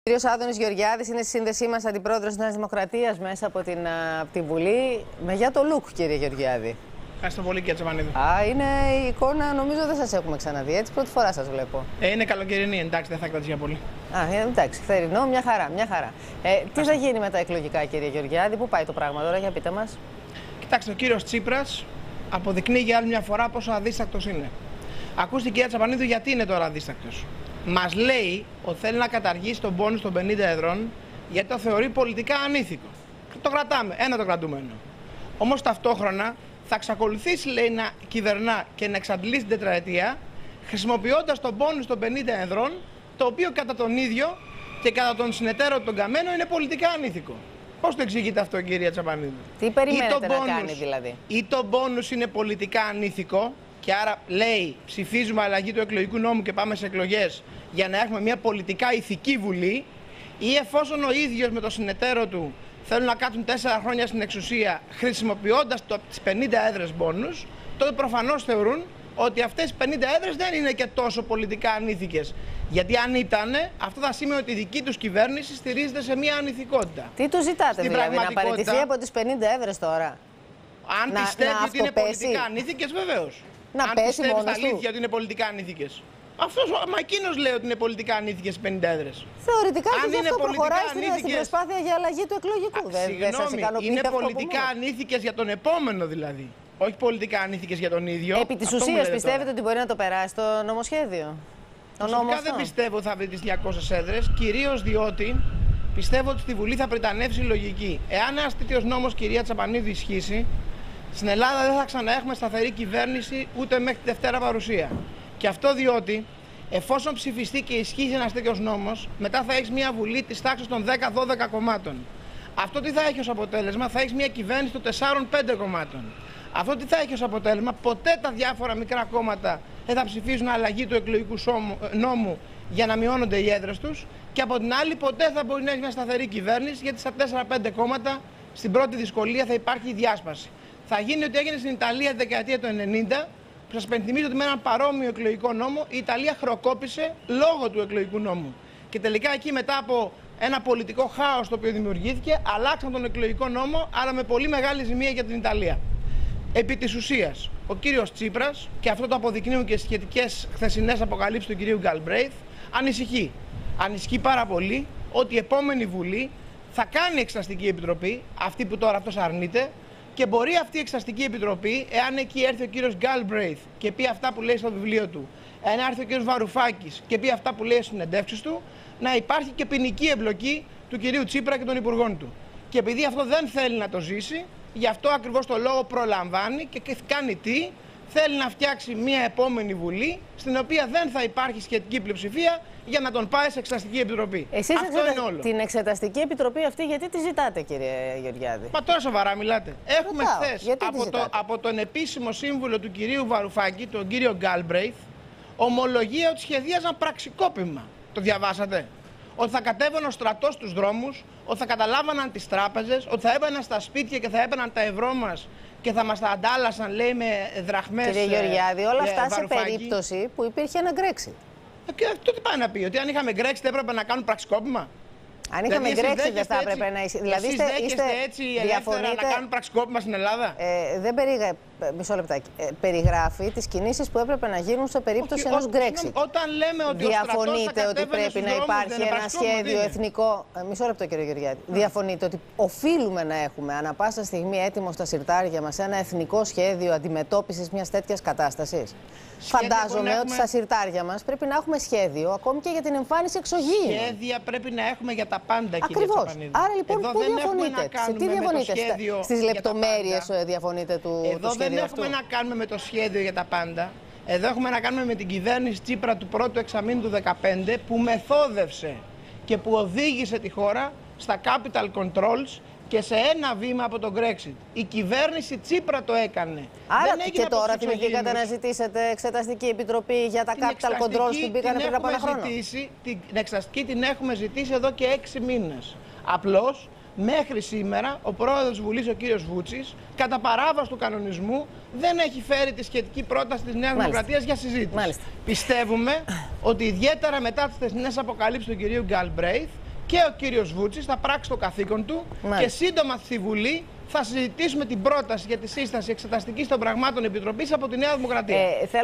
Ο κύριος Άδωνης Γεωργιάδης είναι στη σύνδεσή μας, αντιπρόεδρος της Νέας Δημοκρατίας μέσα από τη Βουλή. Με για το look, κύριε Γεωργιάδη. Ευχαριστώ πολύ, κύριε Τσαπανίδη. Είναι η εικόνα, νομίζω δεν σας έχουμε ξαναδεί, έτσι, πρώτη φορά σας βλέπω. Είναι καλοκαιρινή, εντάξει, δεν θα κρατήσει για πολύ. Εντάξει, θερινό, μια χαρά, μια χαρά. Τι θα γίνει με τα εκλογικά, κύριε Γεωργιάδη, πού πάει το πράγμα τώρα, για πείτε μας. Κοιτάξτε, ο κύριος Τσίπρας αποδεικνύει για άλλη μια φορά πόσο αδίστακτος είναι. Ακούστε, κύριε Τσαπανίδη, γιατί είναι τώρα αδίστακτος. Μας λέει ότι θέλει να καταργήσει τον πόνους των 50 εδρών γιατί το θεωρεί πολιτικά ανήθικο. Το κρατάμε, ένα το κρατούμενο. Όμως ταυτόχρονα θα εξακολουθήσει, λέει, να κυβερνά και να εξαντλεί την τετραετία χρησιμοποιώντας τον πόνους των 50 εδρών, το οποίο κατά τον ίδιο και κατά τον συνεταίρο των Καμένο είναι πολιτικά ανήθικο. Πώς το εξηγείτε αυτό, κυρία Τσαπανίδη? Τι περιμένετε να κάνει δηλαδή? Ή το πόνους είναι πολιτικά ανήθικο και άρα λέει ψηφίζουμε αλλαγή του εκλογικού νόμου και πάμε σε εκλογές για να έχουμε μια πολιτικά ηθική βουλή, ή εφόσον ο ίδιος με το συνεταίρο του θέλουν να κάτσουν 4 χρόνια στην εξουσία χρησιμοποιώντας τις 50 έδρες μπόνους, τότε προφανώς θεωρούν ότι αυτές οι 50 έδρες δεν είναι και τόσο πολιτικά ανήθικες. Γιατί αν ήτανε, αυτό θα σημαίνει ότι η δική τους κυβέρνηση στηρίζεται σε μια ανηθικότητα. Τι του ζητάτε δηλαδή, να παραιτηθεί από τις 50 έδρες τώρα? Αν πιστεύει ότι είναι πολιτικά ανήθικες, βεβαίως. Να αν πέσει πιστεύει μόνος στα αλήθεια του ότι είναι πολιτικά ανήθικες. Μα εκείνος λέει ότι είναι πολιτικά ανήθικες 50 έδρες. Θεωρητικά αν και αυτό προχωράει ανήθικες... στην προσπάθεια για αλλαγή του εκλογικού. Δεν σας ικανοποιεί είναι αυτό πολιτικά ανήθικες για τον επόμενο δηλαδή. Όχι πολιτικά ανήθικες για τον ίδιο. Επί της ουσίας πιστεύετε ότι μπορεί να το περάσει το νομοσχέδιο? Προσωπικά δεν πιστεύω ότι θα βρει τις 200 έδρες, κυρίως διότι πιστεύω ότι στη Βουλή θα πριτανεύσει η λογική. Εάν ένας τέτοιος νόμος, κυρία Τσαπανίδη, ισχύσει, στην Ελλάδα δεν θα ξαναέχουμε σταθερή κυβέρνηση ούτε μέχρι τη Δευτέρα παρουσία. Και αυτό διότι, εφόσον ψηφιστεί και ισχύσει ένας τέτοιος νόμος, μετά θα έχεις μια Βουλή της τάξης των 10-12 κομμάτων. Αυτό τι θα έχει ως αποτέλεσμα? Θα έχεις μια κυβέρνηση των 4-5 κομμάτων. Αυτό τι θα έχει ως αποτέλεσμα? Ποτέ τα διάφορα μικρά κόμματα δεν θα ψηφίζουν αλλαγή του εκλογικού νόμου για να μειώνονται οι έδρες τους. Και από την άλλη, ποτέ θα μπορεί να έχει μια σταθερή κυβέρνηση, γιατί στα 4-5 κόμματα στην πρώτη δυσκολία θα υπάρχει η διάσπαση. Θα γίνει ό,τι έγινε στην Ιταλία τη δεκαετία του 90, που σας πενθυμίζω ότι με έναν παρόμοιο εκλογικό νόμο η Ιταλία χροκόπησε λόγω του εκλογικού νόμου. Και τελικά εκεί, μετά από ένα πολιτικό χάος το οποίο δημιουργήθηκε, αλλάξαν τον εκλογικό νόμο, αλλά με πολύ μεγάλη ζημία για την Ιταλία. Επί της ουσίας, ο κύριος Τσίπρας, και αυτό το αποδεικνύουν και σχετικές χθεσινές αποκαλύψεις του κυρίου Γκάλμπρεϊθ, ανησυχεί. Ανησυχεί πάρα πολύ ότι η επόμενη Βουλή θα κάνει εξεταστική επιτροπή, αυτή που τώρα αυτός αρνείται, και μπορεί αυτή η εξεταστική επιτροπή, εάν εκεί έρθει ο κύριος Γκάλμπρεϊθ και πει αυτά που λέει στο βιβλίο του, εάν έρθει ο κύριος Βαρουφάκης και πει αυτά που λέει στις συνεντεύξεις του, να υπάρχει και ποινική εμπλοκή του κυρίου Τσίπρα και των υπουργών του. Και επειδή αυτό δεν θέλει να το ζήσει, γι' αυτό ακριβώς το λόγο προλαμβάνει και κάνει τι? Θέλει να φτιάξει μια επόμενη Βουλή, στην οποία δεν θα υπάρχει σχετική πλειοψηφία για να τον πάει σε εξεταστική επιτροπή. Εσείς αυτό είναι όλο. Την εξεταστική επιτροπή αυτή γιατί τη ζητάτε, κύριε Γεωργιάδη? Μα τώρα σοβαρά μιλάτε. Έχουμε χθες από τον επίσημο σύμβουλο του κυρίου Βαρουφάκη, τον κύριο Γκάλμπρεϊθ, ομολογία ότι σχεδίαζαν πραξικόπημα. Το διαβάσατε? Ότι θα κατέβαινε ο στρατός στους δρόμους, ότι θα καταλάβαναν τις τράπεζες, ότι θα έμπαιναν στα σπίτια και θα έμπαιναν τα ευρώ μας και θα μας τα αντάλλασαν, λέει, με δραχμές. Κύριε Γεωργιάδη, όλα αυτά Βαρουφάκη, σε περίπτωση που υπήρχε ένα Brexit. Και αυτό τι πάει να πει? Ότι αν είχαμε Brexit έπρεπε να κάνουν πραξικόπημα? Αν είχαμε Brexit δεν θα έπρεπε να ισχύει. Δηλαδή είστε έτσι ελεύθερα να κάνουν πραξικόπημα στην Ελλάδα? Μισό λεπτάκι. Περιγράφει τις κινήσεις που έπρεπε να γίνουν σε περίπτωση ενός Brexit. Όταν λέμε ότι διαφωνείτε ότι πρέπει να υπάρχει ένα σχέδιο εθνικό. Μισό λεπτό, κύριε Γεωργιάδη. Διαφωνείτε ότι οφείλουμε να έχουμε ανά πάσα στιγμή έτοιμο στα συρτάρια μας ένα εθνικό σχέδιο αντιμετώπισης μιας τέτοιας κατάστασης? Φαντάζομαι ότι στα συρτάρια μας πρέπει να έχουμε σχέδιο ακόμη και για την εμφάνιση εξωγήινων. Σχέδια πρέπει να έχουμε για τα πάντα, κύριε Τσαπανίδη. Άρα λοιπόν, πού διαφωνείτε? Σε τι διαφωνείτε? Στις λεπτομέρειες διαφωνείτε του σχέδιου? Εδώ δεν έχουμε να κάνουμε με το σχέδιο για τα πάντα. Εδώ έχουμε να κάνουμε με την κυβέρνηση Τσίπρα του πρώτου εξαμήνου του 2015, που μεθόδευσε και που οδήγησε τη χώρα στα capital controls και σε ένα βήμα από τον Brexit. Η κυβέρνηση Τσίπρα το έκανε. Άρα και τώρα θυμηθήκατε να ζητήσετε εξεταστική επιτροπή για τα capital controls που μπήκανε πριν από ένα χρόνο? Την εξεταστική την έχουμε ζητήσει εδώ και 6 μήνες. Απλώς μέχρι σήμερα ο πρόεδρος της Βουλής, ο κύριος Βούτσης, κατά παράβαση του κανονισμού, δεν έχει φέρει τη σχετική πρόταση της Νέας Δημοκρατίας για συζήτηση. Πιστεύουμε ότι ιδιαίτερα μετά τις χθεσινές αποκαλύψεις του κυρίου Γκάλμπρεϊθ και ο κύριος Βούτσης θα πράξει το καθήκον του και σύντομα στη Βουλή θα συζητήσουμε την πρόταση για τη σύσταση εξεταστικής των πραγμάτων επιτροπής από τη Νέα Δημοκρατία.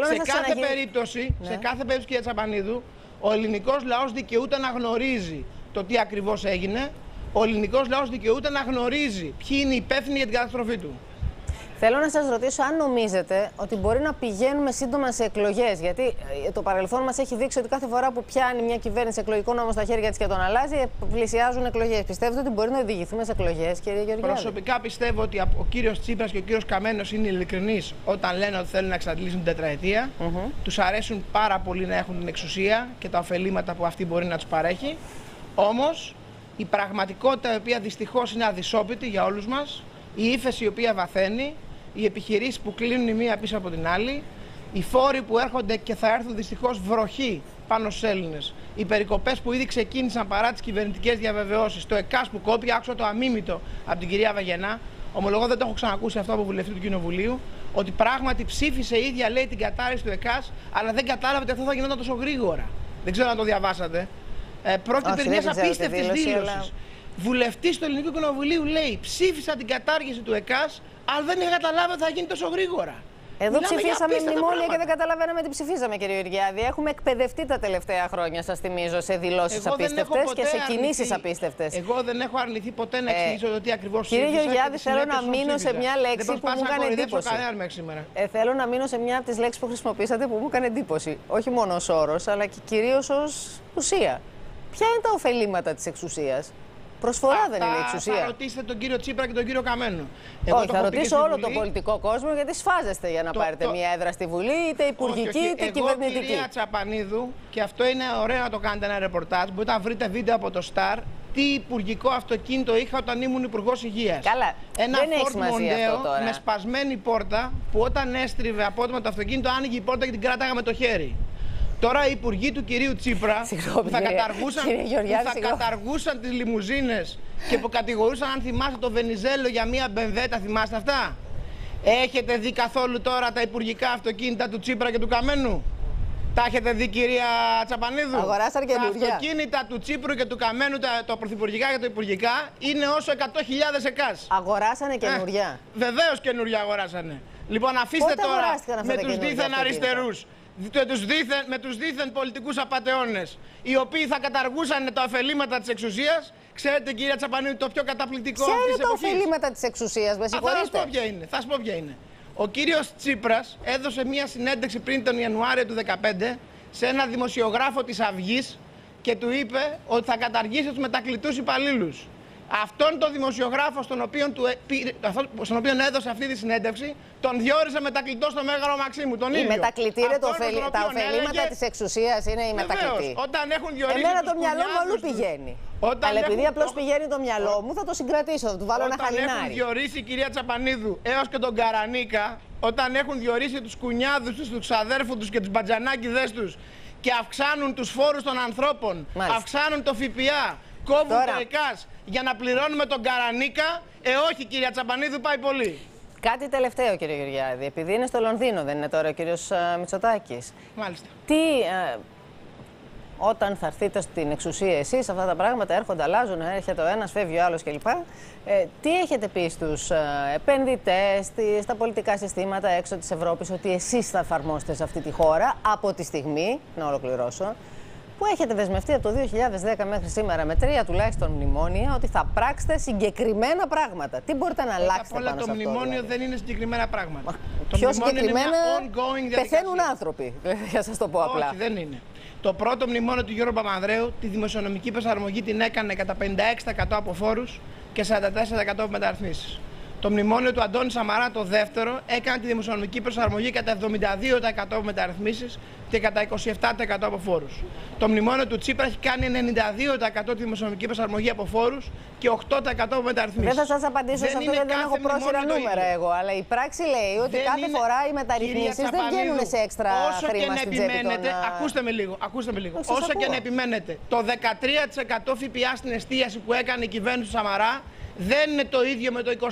Σε κάθε περίπτωση, κύριε Τσαπανίδου, ο ελληνικός λαός δικαιούται να γνωρίζει το τι ακριβώς έγινε. Ο ελληνικός λαός δικαιούται να γνωρίζει ποιοι είναι οι υπεύθυνοι για την καταστροφή του. Θέλω να σας ρωτήσω αν νομίζετε ότι μπορεί να πηγαίνουμε σύντομα σε εκλογές. Γιατί το παρελθόν μας έχει δείξει ότι κάθε φορά που πιάνει μια κυβέρνηση εκλογικό νόμο στα χέρια της και τον αλλάζει, πλησιάζουν εκλογές. Πιστεύετε ότι μπορεί να οδηγηθούμε σε εκλογές, κύριε Γεωργιάδη? Προσωπικά πιστεύω ότι ο κύριος Τσίπρας και ο κύριος Καμένος είναι ειλικρινείς όταν λένε ότι θέλουν να εξαντλήσουν την τετραετία. Τους αρέσουν πάρα πολύ να έχουν την εξουσία και τα ωφελήματα που αυτή μπορεί να τους παρέχει. Όμως η πραγματικότητα, η οποία δυστυχώς είναι αδυσόπιτη για όλους μας, η ύφεση η οποία βαθαίνει, οι επιχειρήσεις που κλείνουν η μία πίσω από την άλλη, οι φόροι που έρχονται και θα έρθουν δυστυχώς βροχή πάνω στους Έλληνες, οι περικοπές που ήδη ξεκίνησαν παρά τις κυβερνητικές διαβεβαιώσεις, το ΕΚΑΣ που κόπηκε, άκουσα το αμίμητο από την κυρία Βαγενά, ομολογώ δεν το έχω ξανακούσει αυτό από βουλευτή του Κοινοβουλίου, ότι πράγματι ψήφισε η ίδια, λέει, την κατάρρευση του ΕΚΑΣ, αλλά δεν κατάλαβε ότι αυτό θα γινόταν τόσο γρήγορα. Δεν ξέρω αν το διαβάσατε. Πρόκειται περί μιας απίστευτης δήλωσης. Βουλευτής του Ελληνικού Κοινοβουλίου λέει: ψήφισα την κατάργηση του ΕΚΑΣ, αλλά δεν είχα καταλάβει ότι θα γίνει τόσο γρήγορα. Εδώ ψηφίσαμε μνημόνια και δεν καταλαβαίναμε τι ψηφίσαμε, κύριε Γεωργιάδη. Έχουμε εκπαιδευτεί τα τελευταία χρόνια, σας θυμίζω, σε δηλώσεις απίστευτες και σε κινήσεις απίστευτες. Εγώ δεν έχω αρνηθεί ποτέ να εξηγήσω το τι ακριβώς ψήφισα. Κύριε Γεωργιάδη, θέλω να μείνω σε μια λέξη που μου έκανε εντύπωση. Θέλω να μείνω σε μια από τις λέξεις που χρησιμοποίησατε που μου έκανε εντύπωση. Όχι μόνο ως όρος, αλλά και κυρίως ως ουσία. Ποια είναι τα ωφελήματα της εξουσίας? Προσφορά δεν είναι η εξουσία. Θα ρωτήσετε τον κύριο Τσίπρα και τον κύριο Καμένο. Όχι, θα ρωτήσω όλο τον πολιτικό κόσμο, γιατί σφάζεστε για να πάρετε μια έδρα στη Βουλή, είτε υπουργική είτε κυβερνητική. Κυρία Τσαπανίδου, και αυτό είναι ωραίο να το κάνετε ένα ρεπορτάζ, μπορείτε να βρείτε βίντεο από το Star, τι υπουργικό αυτοκίνητο είχα όταν ήμουν υπουργός υγείας. Καλά, ένα δεν έχει Ford σημασία αυτό τώρα. Με σπασμένη πόρτα, που όταν έστριβε απότομα το αυτοκίνητο, άνοιγε η πόρτα και την κράταγα με το χέρι. Τώρα οι υπουργοί του κυρίου Τσίπρα που θα καταργούσαν τις λιμουζίνες και που κατηγορούσαν, αν θυμάστε, το Βενιζέλο για μία μπενδέτα, θυμάστε αυτά? Έχετε δει καθόλου τώρα τα υπουργικά αυτοκίνητα του Τσίπρα και του Καμένου? Τα έχετε δει, κυρία Τσαπανίδου? Αγοράσαν καινούργια. Τα αυτοκίνητα του Τσίπρου και του Καμένου, το πρωθυπουργικά και το υπουργικά, είναι όσο 100.000 ΕΚΑΣ. Αγοράσανε καινούργια. Βεβαίως καινούργια αγοράσανε. Λοιπόν, αφήστε τώρα με τους δίθεν αριστερούς. Με τους δίθεν πολιτικούς απατεώνες, οι οποίοι θα καταργούσαν τα ωφελήματα της εξουσίας. Ξέρετε, κυρία Τσαπανίδου, το πιο καταπληκτικό αυτής της εποχής? Ποια είναι τα ωφελήματα της εξουσίας, με συγχωρείτε? Θα σας πω ποια είναι. Ο κύριος Τσίπρας έδωσε μια συνέντευξη πριν τον Ιανουάριο του 2015 σε ένα δημοσιογράφο της Αυγής και του είπε ότι θα καταργήσει τους μετακλητούς υπαλλήλους. Αυτόν τον δημοσιογράφο στον οποίο έδωσε αυτή τη συνέντευξη, τον διόρισε μετακλητό στο Μέγαρο Μαξίμου. Τον ίδιο. Η μετακλητή είναι τα ωφελήματα της εξουσίας, είναι η μετακλητή. Όταν έχουν διορίσει. Εμένα το μυαλό μου αλλού πηγαίνει. Αλλά επειδή απλώς πηγαίνει το μυαλό μου, θα το συγκρατήσω, θα του βάλω ένα χαλινάρι. Όταν έχουν διορίσει, κυρία Τσαπανίδου, έως και τον Καρανίκα, όταν έχουν διορίσει τους κουνιάδους τους, τους αδέρφους τους και τους μπατζανάκηδες τους και αυξάνουν τους φόρους των ανθρώπων, αυξάνουν το ΦΠΑ. Κόβουν το ΕΚΑΣ για να πληρώνουμε τον Καρανίκα. Όχι, κυρία Τσαπανίδου, πάει πολύ. Κάτι τελευταίο, κύριε Γεωργιάδη. Επειδή είναι στο Λονδίνο, δεν είναι τώρα ο κύριος Μητσοτάκης? Μάλιστα. Όταν θα έρθετε στην εξουσία εσείς, αυτά τα πράγματα έρχονται, αλλάζουν, έρχεται ο ένας, φεύγει ο άλλος κλπ. Τι έχετε πει στους επενδυτές, στα πολιτικά συστήματα έξω της Ευρώπης, ότι εσείς θα εφαρμόσετε σε αυτή τη χώρα από τη στιγμή, να ολοκληρώσω, που έχετε δεσμευτεί από το 2010 μέχρι σήμερα με 3 τουλάχιστον μνημόνια, ότι θα πράξετε συγκεκριμένα πράγματα? Τι μπορείτε να αλλάξετε πάνω σε αυτό? Το μνημόνιο δεν είναι συγκεκριμένα πράγματα. Πιο συγκεκριμένα πεθαίνουν άνθρωποι, για σας το πω απλά. Όχι, δεν είναι. Το πρώτο μνημόνιο του Γιώργου Παπανδρέου, τη δημοσιονομική προσαρμογή την έκανε κατά 56% από φόρους και 44% από μεταρρυθμίσεις. Το μνημόνιο του Αντώνη Σαμαρά, το δεύτερο, έκανε τη δημοσιονομική προσαρμογή κατά 72% από μεταρρυθμίσεις και κατά 27% από φόρους. Το μνημόνιο του Τσίπρα έχει κάνει 92% τη δημοσιονομική προσαρμογή από φόρους και 8% από μεταρρυθμίσεις. Δεν θα σας απαντήσω σε αυτό, γιατί δεν έχω πρόσφυρα νούμερα εγώ. Αλλά η πράξη λέει ότι κάθε φορά οι μεταρρυθμίσεις δεν βγαίνουν σε έξτρα χρήμα στην τσέπη των... Ακούστε με λίγο. Όσο και να επιμένετε, το 13% ΦΠΑ στην εστίαση που έκανε η κυβέρνηση του Σαμαρά δεν είναι το ίδιο με το 24%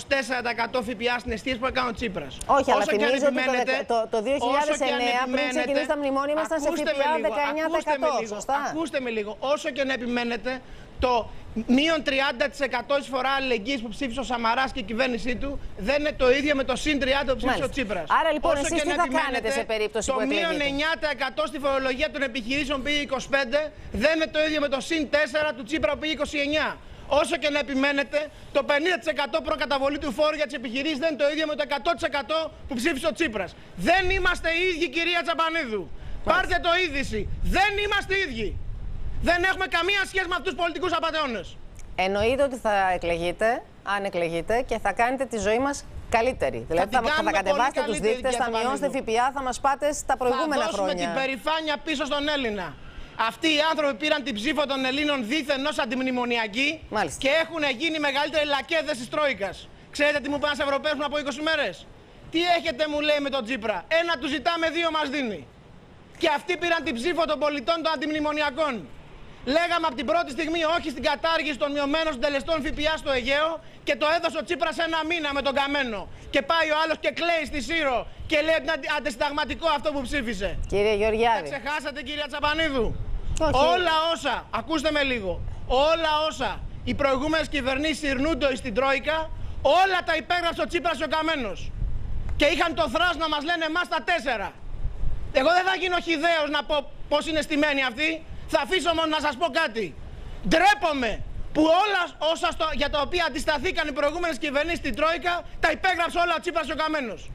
ΦΠΑ στην εστίαση που έκανε ο Τσίπρας. Όχι, αλλά θυμίζω ότι το 2009, πριν ξεκινήσει τα μνημόνια, χρόνο ήμασταν σε ΦΠΑ 19%. Σωστά. Ακούστε με λίγο. Όσο και να επιμένετε, το μείον 30% εισφορά αλληλεγγύης που ψήφισε ο Σαμαράς και η κυβέρνησή του δεν είναι το ίδιο με το συν 30% που ψήφισε ο Τσίπρας. Άρα λοιπόν, εσείς τι θα κάνετε σε περίπτωση που εκλεγείτε? Το μείον 9% στη φορολογία των επιχειρήσεων πήγε 25, δεν είναι το ίδιο με το συν 4 του Τσίπρα που πήγε 29. Όσο και να επιμένετε, το 50% προκαταβολή του φόρου για τις επιχειρήσεις δεν είναι το ίδιο με το 100% που ψήφισε ο Τσίπρας. Δεν είμαστε οι ίδιοι, κυρία Τσαπανίδου. Πάρτε το είδηση. Δεν είμαστε οι ίδιοι. Δεν έχουμε καμία σχέση με αυτούς τους πολιτικούς απατεώνες. Εννοείται ότι θα εκλεγείτε, αν εκλεγείτε, και θα κάνετε τη ζωή μας καλύτερη. Δηλαδή θα κατεβάσετε τους δείκτες, θα μειώσετε ΦΠΑ, θα μας πάτε στα προηγούμενα χρόνια. Θα δώσουμε την περηφάνεια πίσω στον Έλληνα. Αυτοί οι άνθρωποι πήραν την ψήφο των Ελλήνων δίθεν ως αντιμνημονιακοί και έχουν γίνει μεγαλύτεροι λακέδες της Τρόικας. Ξέρετε τι μου πάνε στους Ευρωπαίους πριν από 20 μέρες? Τι έχετε, μου λέει, με τον Τσίπρα? Ένα του ζητάμε, δύο μας δίνει. Και αυτοί πήραν την ψήφο των πολιτών των αντιμνημονιακών. Λέγαμε από την πρώτη στιγμή όχι στην κατάργηση των μειωμένων συντελεστών ΦΠΑ στο Αιγαίο και το έδωσε ο Τσίπρας ένα μήνα με τον καμένο. Και πάει ο άλλος και κλαίει στη Σύρο και λέει ότι είναι αντισυνταγματικό αυτό που ψήφισε. Κύριε Γεωργιάδη. Θα ξεχάσατε, κυρία Τσαπανίδου? Όχι. Όλα όσα, ακούστε με λίγο, όλα όσα οι προηγούμενες κυβερνήσεις ειρνούνται στην Τρόικα, όλα τα υπέγραψε ο Τσίπρας και ο Καμένος. Και είχαν το θράσος να μας λένε εμάς τα 4. Εγώ δεν θα γίνω χυδαίος να πω πώς είναι στημένοι αυτοί. Θα αφήσω μόνο να σας πω κάτι. Ντρέπομαι που όλα όσα για τα οποία αντισταθήκαν οι προηγούμενες κυβερνήσεις στην Τρόικα τα υπέγραψε όλα ο Τσίπρας και ο Καμένος.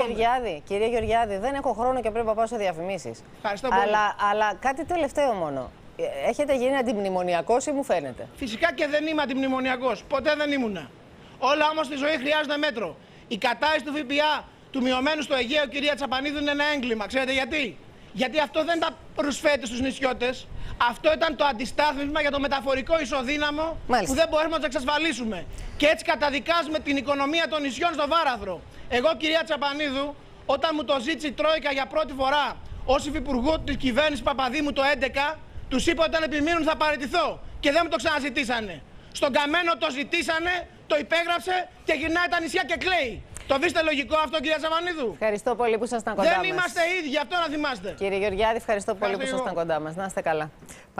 Κύριε Γεωργιάδη, δεν έχω χρόνο και πρέπει να πάω σε διαφημίσεις. Ευχαριστώ πολύ. Αλλά κάτι τελευταίο μόνο. Έχετε γίνει αντιμνημονιακός ή μου φαίνεται? Φυσικά και δεν είμαι αντιμνημονιακός. Ποτέ δεν ήμουνα. Όλα όμως στη ζωή χρειάζονται μέτρο. Η κατάργηση του ΦΠΑ του μειωμένου στο Αιγαίο, κυρία Τσαπανίδου, είναι ένα έγκλημα. Ξέρετε γιατί? Γιατί αυτό δεν τα προσφέρεται στους νησιώτες. Αυτό ήταν το αντιστάθμισμα για το μεταφορικό ισοδύναμο που δεν μπορούμε να το εξασφαλίσουμε. Και έτσι καταδικάζουμε την οικονομία των νησιών στο βάραθρο. Εγώ, κυρία Τσαπανίδου, όταν μου το ζήτησε η Τρόικα για πρώτη φορά ως υφυπουργό της κυβέρνησης Παπαδήμου το 2011, τους είπα ότι αν επιμείνουν θα παραιτηθώ. Και δεν μου το ξαναζητήσανε. Στον Καμένο το ζητήσανε, το υπέγραψε και γυρνάει τα νησιά και κλαίει. Το βρίσκετε λογικό αυτό, κυρία Τσαπανίδου? Ευχαριστώ πολύ που ήσασταν κοντά μας. Δεν είμαστε ίδιοι, αυτό να θυμάστε. Κύριε Γεωργιάδη, ευχαριστώ πολύ που ήσασταν κοντά μας. Να είστε καλά.